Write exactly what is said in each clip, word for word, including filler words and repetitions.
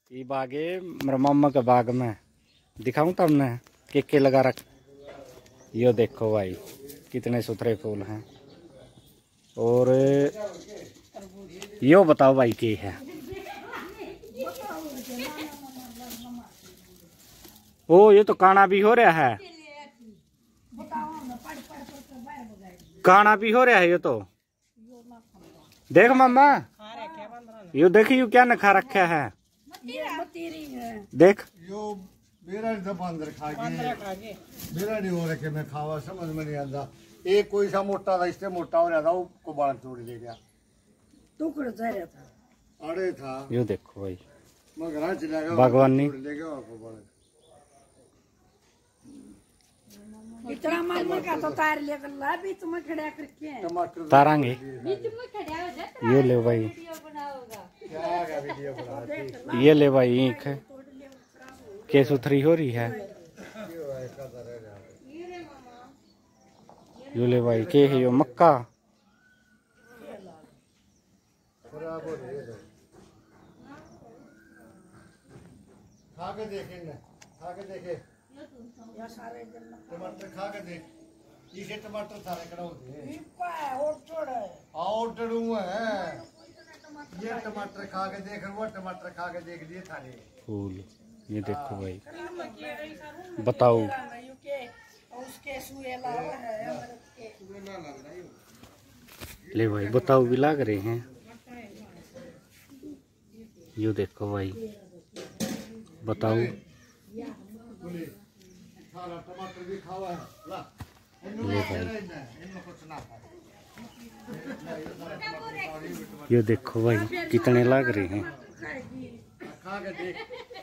ये बागे मेरे मामा के बाग में दिखाऊं तुमने के के लगा रख। यो देखो भाई कितने सुथरे फूल हैं। और यो बताओ भाई के है। ओ ये तो काना भी हो रहा है, काना भी हो रहा है। ये तो देख मामा, यो देखियो क्या न खा रखा है। देख यो मेरा बंदर खा गए, मेरा नहीं हो रखे मैं खावा समझ में नहीं आता। एक कोई सा मोटा था, इससे मोटा हो रहा था, वो बाल तोड़ ले गया, टुकड़ा जा रहा था, अड़े था। यो देखो भाई मैं घर चला गया, बागवानी ले गया आपको बड़ा इतना मामा का तो तार लेकर ला भी तुम्हें खड़ा करके टमाटर तारांगे। बीच में खड़ा हो जा। ये ले भाई, क्या क्या वीडियो बना, ये ले भाई ईख के सुथरी हो रही है। यो ले भाई के है यो मक्का। खराब हो रही है, खा के देखें ना, खा के देखे टमाटर खा के देख, इसे टमाटर सारे कड़ा होते हैं और टड़ू है। ये टमाटर खा के देख, वो टमाटर खा के देख लिए थारे फूल। ये देखो भाई बताओ, ले भाई बताओ भी लाग रहे हैं। यो देखो भाई बताओ, टमाटर भी खावा है ला, ले भाई यो देखो भाई कितने लाग रहे हैं। खा के देख।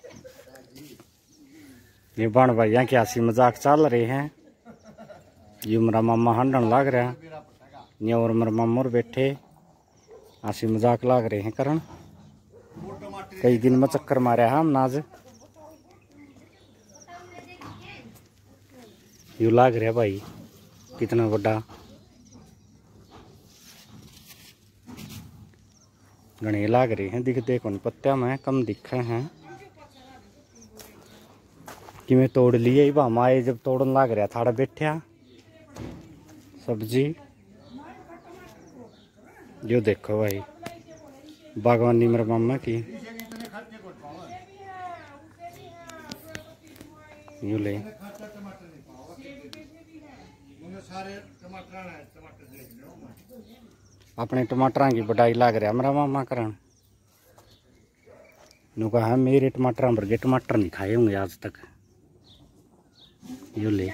ये बन भाई यहाँ की हंसी मजाक चल रहे हैं। ये मेरा मामा हंडन लाग रहा, ये और मेरा मामा और बैठे हंसी मजाक लाग रहे हैं करन। कई दिन में चक्कर मारे हम नाज यू लाग रहा भाई कितना बड़ा। घने लाग रहे हैं, दिखते कौन पत्तिया में कम दिखे हैं कि मैं तोड़ लिए ही हम आए जब तोड़न लाग रहा थाड़ा बैठा सब्जी। जो देखो भाई बागवानी मेरे मामा की। यू ले अपने टमाटर की बढ़ाई लाग रहा मेरा मामा करन। नु कहा मेरे टमाटर वर्गे टमाटर नहीं खाए होंगे आज तक। यू ले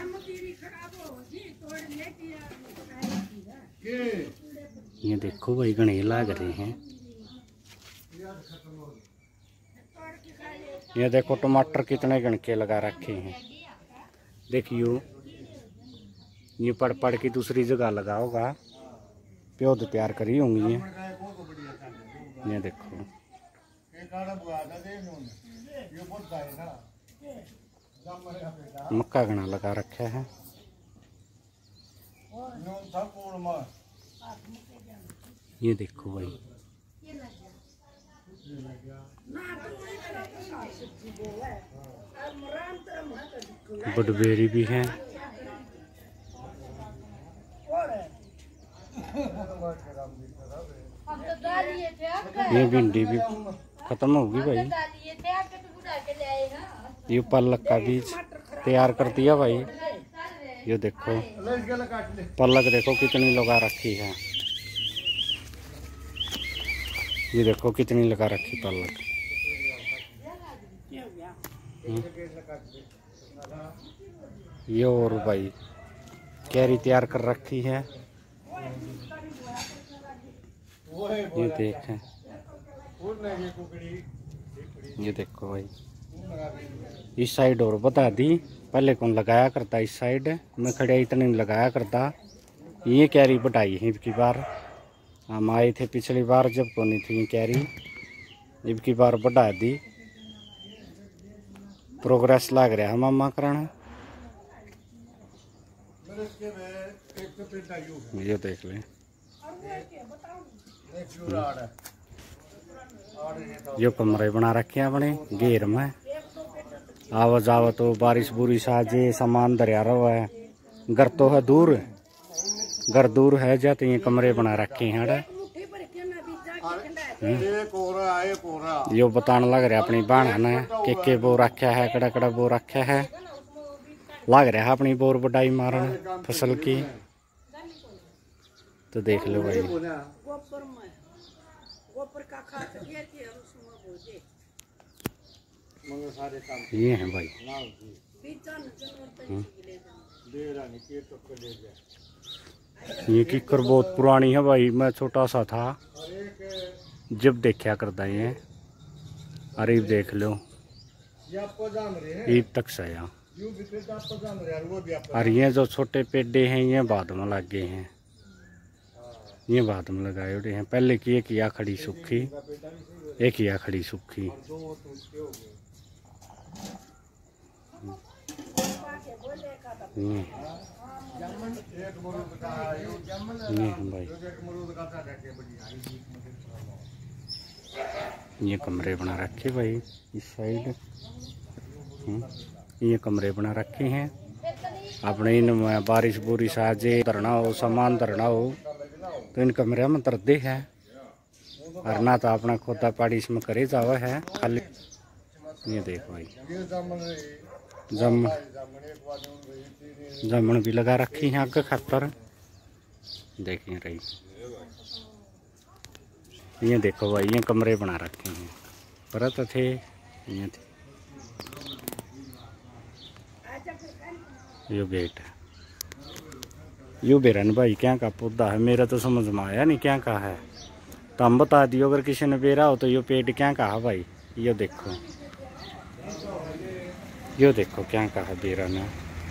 ये देखो भाई घने लाग रहे हैं। ये देखो टमाटर कितने गणके लगा रखे हैं। देखियो ये पड़ पड़ के दूसरी जगह लगा होगा, प्योद तैयार करी होंगी। ये ये देखो मक्का घना लगा रखा है। ये देखो भाई बडबेरी भी है। ये भिंडी भी खत्म होगी भाई। ये पालक का बीज तैयार कर दिया भाई। ये देखो पालक देखो कितनी लगा रखी है। ये देखो कितनी लगा रखी पालक। ये और भाई कैरी तैयार कर रखी है। ये देखें, ये देखो भाई इस साइड और बता दी, पहले कौन लगाया करता इस साइड में खड़े इतने नहीं लगाया करता। ये कैरी बढ़ाई है इबकी बार, हम आए थे पिछली बार जब को नहीं थी कैरी, इबकी बार बढ़ा दी। प्रोग्रेस लग रहा है मामा करना। ये देख ले यो कमरे बना रखे हैं अपने घेर में। आवा जावा तो बारिश बुरिश आ जे सामान दरिया रहा है। घर तो है दूर, घर दूर है जाते ये कमरे बना रखे हैं। यो बताने लग रहा अपनी बहन ने के के बो रखा है, कड़ा कड़ा बो रखा है। लग रहा है अपनी बोर बढ़ाई मारन फसल की। तो देख लो भाई ये है भाई। ये कीकर बहुत पुरानी है भाई। मैं छोटा सा था जब देखा करता ये। अरे देख लो ईद तक से यहाँ। और ये जो छोटे पेड़े हैं ये बाद में लग गए हैं। ये बाद में लगाए उड़े हैं। पहले की एक या खड़ी सूखी, एक या खड़ी सूखी। ये ये भाई ये कमरे बना रखे भाई इस साइड। ये कमरे बना रखे हैं अपने। इन बारिश बुरिश आ जे धरना हो, सामान धरना हो तो इन कमरे में तरदे है। और ना तो अपना खोदा पाड़ी इसमें करे जावा है खाली। ये देख भाई जम जामन भी लगा रखी है आगे खातर। देखिए रही ये देखो भाई ये कमरे बना रखे हैं। परत थे ये थे। यो गेट है। यो बेरन भाई क्या का पौधा है मेरा तो समझ में आया नहीं क्या का है। तो हम बता दियो अगर किसी ने बेरा हो तो यो पेड़ क्या का है भाई। यो देखो यो देखो क्या का है बेरा ने।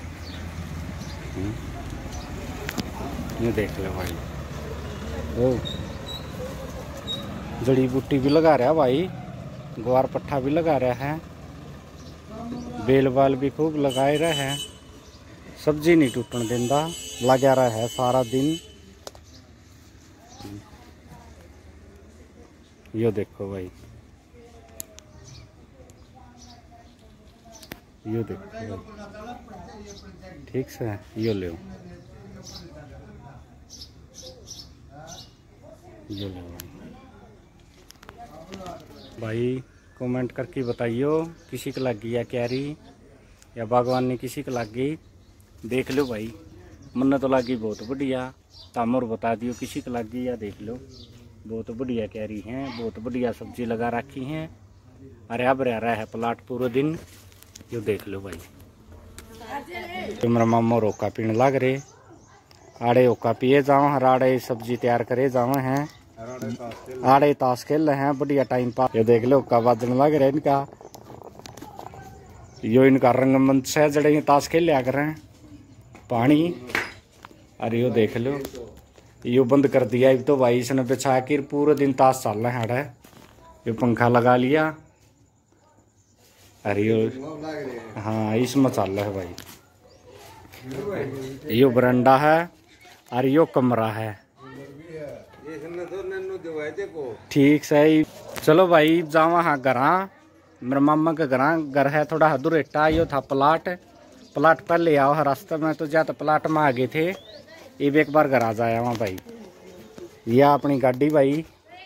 ये देख लो भाई। ओ जड़ी बूटी भी लगा रहा है भाई। ग्वार पट्ठा भी लगा रहा है। बेल बाल भी खूब लगाए रहा है। सब्जी नहीं टूटन देंदा, लगा रहा है सारा दिन। यो देखो भाई यो देखो भाई। ठीक से यो ले यो ले भाई। कमेंट करके बताइयो किसी को लग गई या क्यारी या बागवानी किसी को लग गई। देख लो भाई मन तो लगी बहुत बढ़िया। तामर बता दियो किसी को लग गई या देख लो। बहुत बढ़िया क्यारी हैं, बहुत बढ़िया सब्जी लगा रखी हैं। अरे अब रह रहा है प्लाट पूरे दिन। यो देख लो भाई। तो मेरा मामा रोका पीने लग रहे। आड़े ओका पिए जाओ हर आड़े सब्जी तैयार करे जावे हैं। आड़े ताश खेल रहे हैं बढ़िया टाइम पास। ये देख लो ओका बाजन लग रहा है इनका। यो इनका रंगमंच है जड़े ताश खेल लिया कर रहे हैं पानी। अरे यो देख लो यो बंद कर दिया तो भाई इसने बिछा के पूरे दिन ताश चल रहे हैं। ये पंखा लगा लिया। अरे यो हाँ इसमें चल रहा है भाई। यो बरंडा है और यो कमरा है। ठीक सही। चलो भाई जावा हाँ घरा। मेरे मामा का घर घर है थोड़ा हदुरेटा। यो था प्लाट। प्लाट पहले आओ रास्ते में तो ज्यादा प्लाट में आ गए थे। ये भी एक बार घर आ जाया वहाँ भाई। यह अपनी गाड़ी भाई।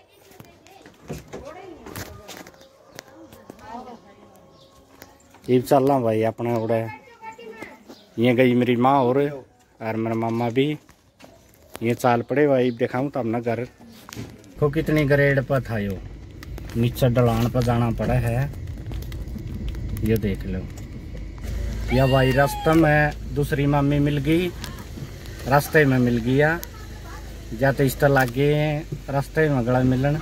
ये चलना भाई अपना उड़े। ये गई मेरी माँ और और मेरा मामा भी। ये चाल पड़े भाई दिखाऊं तब ना घर को कितनी ग्रेड पर था। यो नीचे ढलान पर जाना पड़ा है। ये देख लो। या भाई रास्ते में दूसरी मामी मिल गई। रास्ते में मिल गया जाते इस तरह लागे रास्ते में गला मिलन।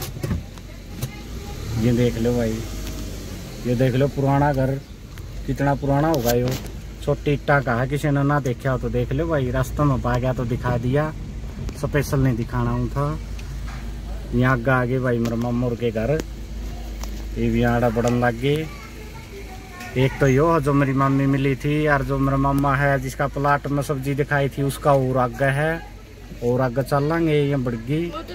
ये देख लो भाई। ये देख लो पुराना घर कितना पुराना होगा। यो छोटी इट्टा का है। किसी ने ना देखा हो तो देख लो भाई। रास्ते में पा गया तो दिखा दिया। स्पेशल नहीं दिखाना हूँ था। यहाँ आगे आगे भाई मेरे मामूर के घर। ये भी आड़ा बढ़न लग गए। एक तो यो जो मेरी मम्मी मिली थी और जो मेरा मामा है जिसका प्लाट में सब्जी दिखाई थी उसका और आगे है। और आगे चल लेंगे ये बढ़ गई।